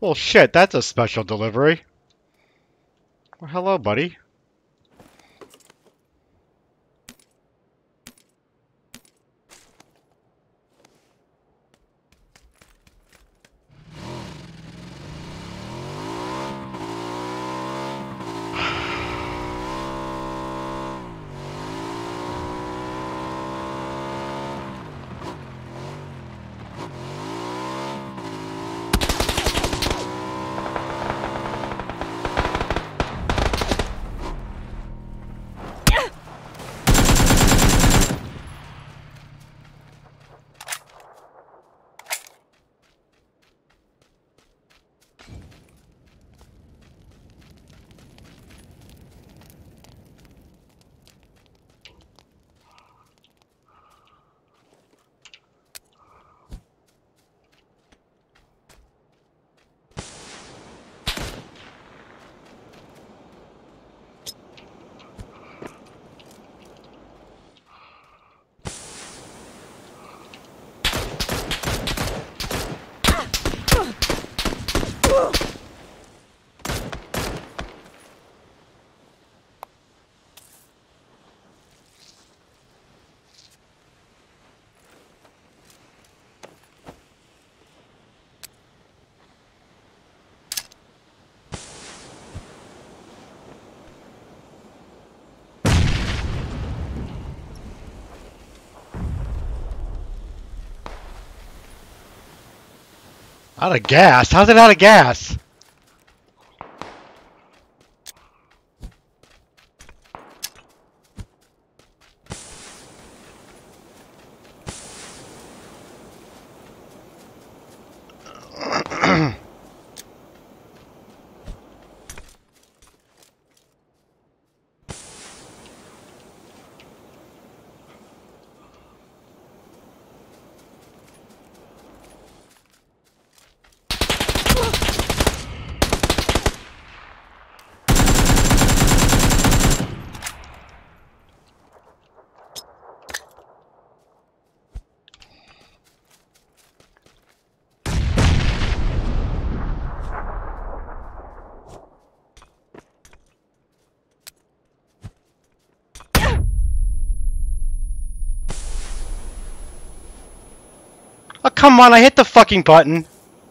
Well, shit, that's a special delivery. Well, hello, buddy. Out of gas? How's it out of gas? Oh, come on, I hit the fucking button.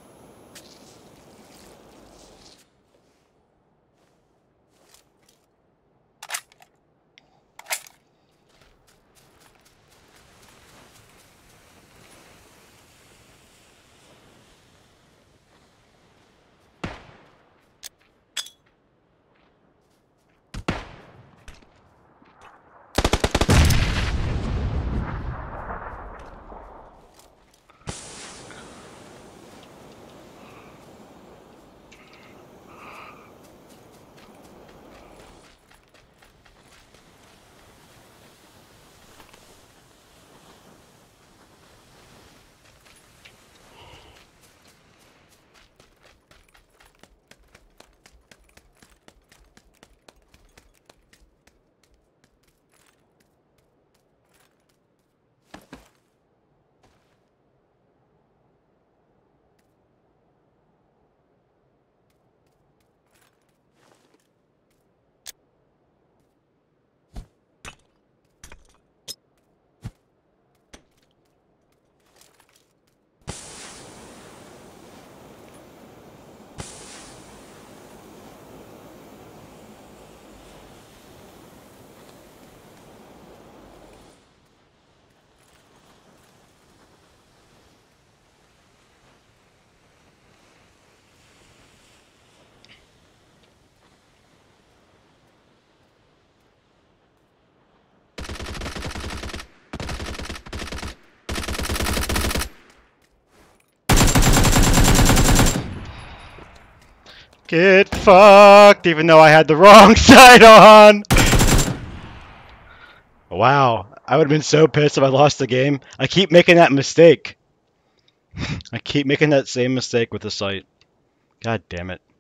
Get fucked, even though I had the wrong side on. Wow, I would have been so pissed if I lost the game. I keep making that mistake. I keep making that same mistake with the sight. God damn it.